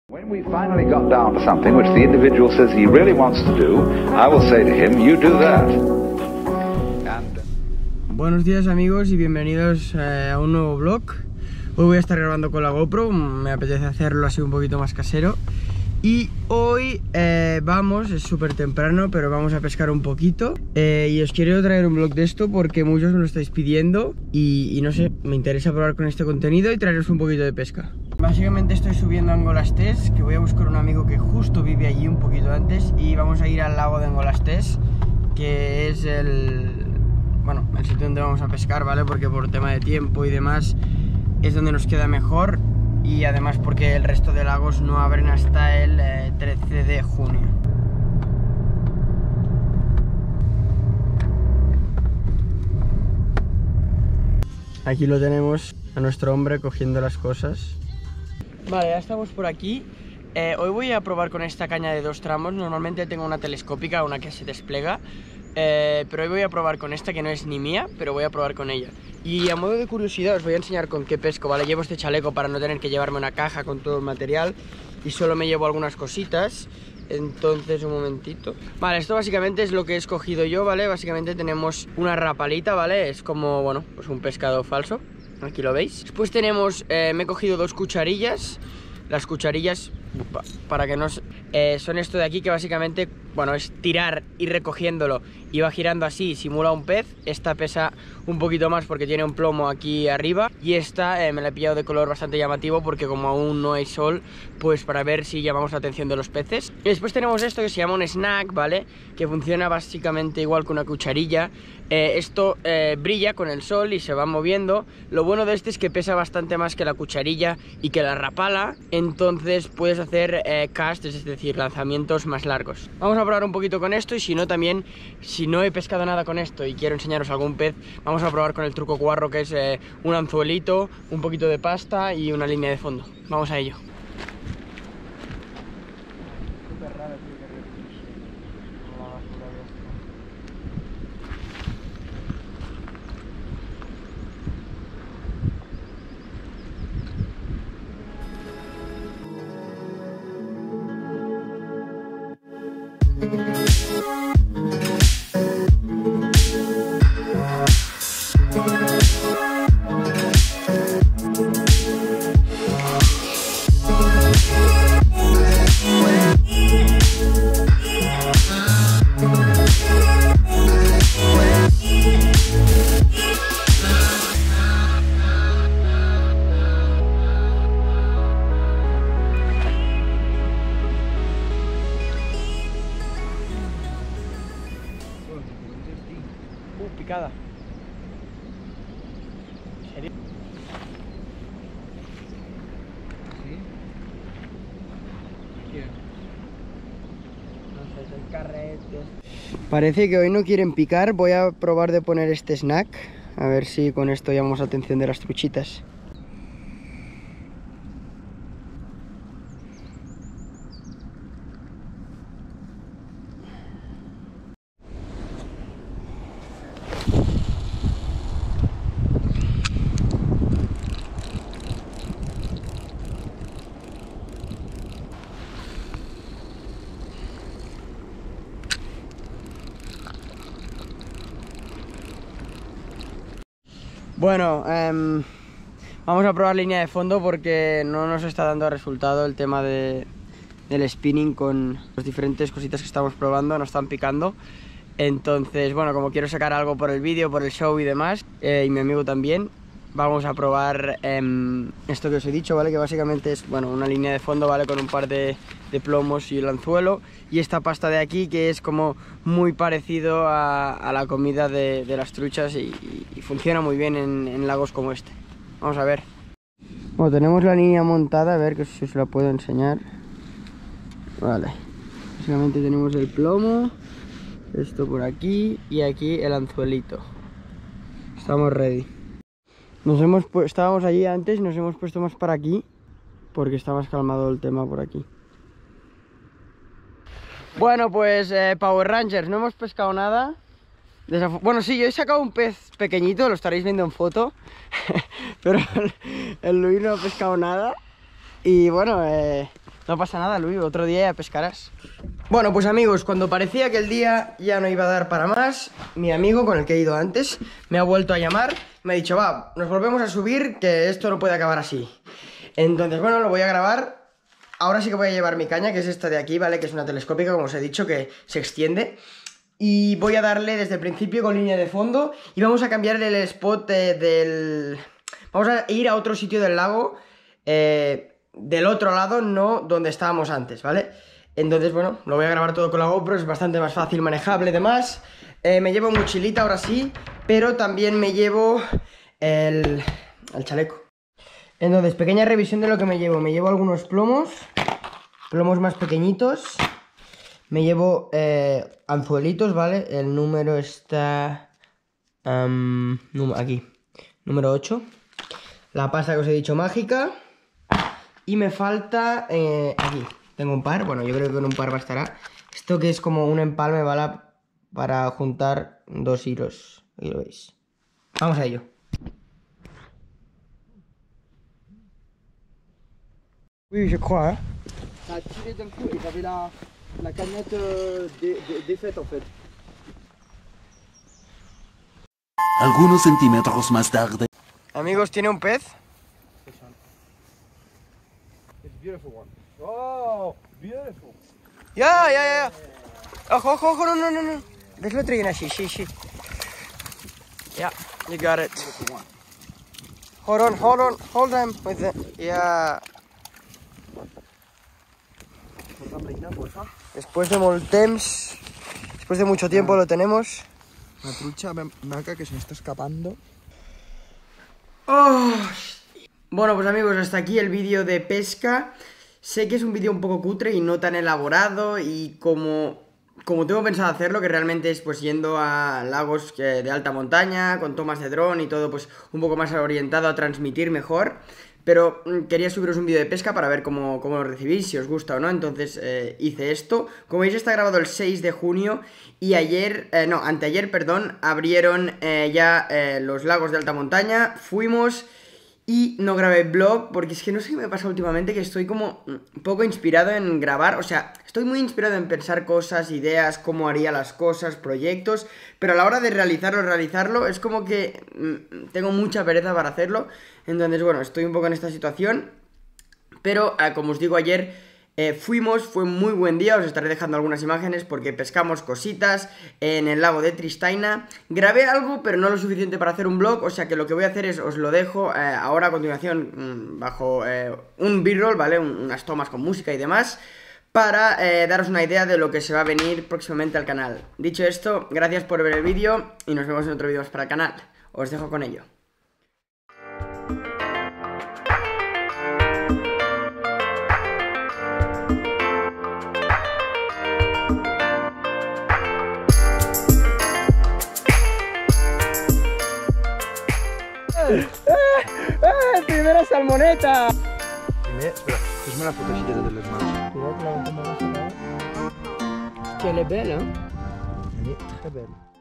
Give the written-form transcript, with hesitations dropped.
When we finally got down to something which the individual says he really wants to do, I will say to him, you do that. Buenos días amigos y bienvenidos a un nuevo vlog. Hoy voy a estar grabando con la GoPro, me apetece hacerlo así un poquito más casero. Y hoy vamos, es súper temprano, pero vamos a pescar un poquito. Y os quiero traer un vlog de esto porque muchos me lo estáis pidiendo. Y no sé, me interesa probar con este contenido y traeros un poquito de pesca. Básicamente estoy subiendo a Angolastés, que voy a buscar un amigo que justo vive allí un poquito antes. Y vamos a ir al lago de Angolastés, que es el sitio donde vamos a pescar, ¿vale? Porque por tema de tiempo y demás es donde nos queda mejor. Y además porque el resto de lagos no abren hasta el 13 de junio. Aquí lo tenemos, a nuestro hombre cogiendo las cosas. Vale, ya estamos por aquí. Hoy voy a probar con esta caña de 2 tramos. Normalmente tengo una telescópica, una que se despliega. Pero hoy voy a probar con esta que no es ni mía, pero voy a probar con ella. Y a modo de curiosidad os voy a enseñar con qué pesco, ¿vale? Llevo este chaleco para no tener que llevarme una caja con todo el material y solo me llevo algunas cositas. Entonces, un momentito. Vale, esto básicamente es lo que he escogido yo, ¿vale? Básicamente tenemos una rapalita, ¿vale? Es como, bueno, pues un pescado falso. Aquí lo veis. Después tenemos, me he cogido 2 cucharillas. Las cucharillas, para que no... son esto de aquí que básicamente, bueno, es tirar y recogiéndolo y va girando así, simula un pez. Esta pesa un poquito más porque tiene un plomo aquí arriba. Y esta me la he pillado de color bastante llamativo porque como aún no hay sol, pues para ver si llamamos la atención de los peces. Y después tenemos esto que se llama un snack, ¿vale? Que funciona básicamente igual que una cucharilla. Esto brilla con el sol y se va moviendo. Lo bueno de este es que pesa bastante más que la cucharilla y que la rapala. Entonces puedes hacer casts, es decir, lanzamientos más largos. Vamos a probar un poquito con esto y si no también, si no he pescado nada con esto y quiero enseñaros algún pez, vamos a probar con el truco guarro, que es un anzuelito, un poquito de pasta y una línea de fondo. Vamos a ello. Picada. ¿En serio? ¿Sí? ¿Quién? No sé, son carretes. Parece que hoy no quieren picar. Voy a probar de poner este snack. A ver si con esto llamamos la atención de las truchitas. Bueno, vamos a probar línea de fondo porque no nos está dando resultado el tema del spinning con las diferentes cositas que estamos probando, no están picando. Entonces, bueno, como quiero sacar algo por el vídeo, por el show y demás, y mi amigo también, vamos a probar esto que os he dicho, ¿vale? Que básicamente es, bueno, una línea de fondo, ¿vale? Con un par de plomos y el anzuelo. Y esta pasta de aquí que es como muy parecido a la comida de las truchas y funciona muy bien en lagos como este. Vamos a ver. Bueno, tenemos la línea montada, a ver que si os la puedo enseñar. Vale. Básicamente tenemos el plomo, esto por aquí y aquí el anzuelito. Estamos ready. Estábamos allí antes y nos hemos puesto más para aquí porque está más calmado el tema por aquí. Bueno, pues Power Rangers, no hemos pescado nada. Bueno, sí, yo he sacado un pez pequeñito, lo estaréis viendo en foto. Pero el Luis no ha pescado nada. Y bueno, No pasa nada, Luis, otro día ya pescarás. Bueno, pues amigos, cuando parecía que el día ya no iba a dar para más, mi amigo con el que he ido antes me ha vuelto a llamar. Me ha dicho, va, nos volvemos a subir, que esto no puede acabar así. Entonces, bueno, lo voy a grabar. Ahora sí que voy a llevar mi caña, que es esta de aquí, ¿vale? Que es una telescópica, como os he dicho, que se extiende. Y voy a darle desde el principio con línea de fondo. Y vamos a cambiar el spot del... Vamos a ir a otro sitio del lago, del otro lado, no donde estábamos antes, ¿vale? Entonces, bueno, lo voy a grabar todo con la GoPro, es bastante más fácil, manejable y demás. Me llevo mochilita ahora sí, pero también me llevo el chaleco. Entonces, pequeña revisión de lo que me llevo. Me llevo algunos plomos más pequeñitos. Me llevo anzuelitos, ¿vale? El número está aquí, número 8. La pasta que os he dicho mágica. Y me falta aquí. Tengo un par, bueno, yo creo que con un par bastará. Esto que es como un empalme, ¿vale? Para juntar dos hilos. Aquí lo veis. Vamos a ello. Oui, je crois, hein. Ça a tiré d'un coup et j'avais la canette défaite en fait. Algunos centímetros más tarde. Amigos, ¿tiene un pez? It's a beautiful one. Oh, beautiful. Ya. Ojo, no. Déjalo traer así, sí. Yeah, you got it. Hold them with it. Yeah. Después de molt temps, después de mucho tiempo lo tenemos. Una trucha maca que se me está escapando. Oh. Bueno, pues amigos, hasta aquí el vídeo de pesca. Sé que es un vídeo un poco cutre y no tan elaborado, y como tengo pensado hacerlo, que realmente es pues yendo a lagos de alta montaña, con tomas de dron y todo pues un poco más orientado a transmitir mejor. Pero quería subiros un vídeo de pesca para ver cómo lo recibís, si os gusta o no. Entonces hice esto. Como veis, está grabado el 6 de junio y anteayer, perdón, abrieron ya los lagos de alta montaña. Fuimos y no grabé vlog porque es que no sé qué me pasa últimamente, que estoy como un poco inspirado en grabar. O sea, estoy muy inspirado en pensar cosas, ideas, cómo haría las cosas, proyectos, pero a la hora de realizarlo es como que tengo mucha pereza para hacerlo. Entonces, bueno, estoy un poco en esta situación. Pero, como os digo, ayer fuimos, fue un muy buen día. Os estaré dejando algunas imágenes porque pescamos cositas en el lago de Tristaina. Grabé algo, pero no lo suficiente para hacer un vlog, o sea que lo que voy a hacer es, os lo dejo ahora a continuación bajo un b-roll, ¿vale? Unas tomas con música y demás, para daros una idea de lo que se va a venir próximamente al canal. Dicho esto, gracias por ver el vídeo y nos vemos en otro vídeo más para el canal. Os dejo con ello. ¡Primera salmoneta! Espera, fes-me la fotogita de les mans. Mira, com l'ha sacado. Que elle est belle, hein? Elle est très belle.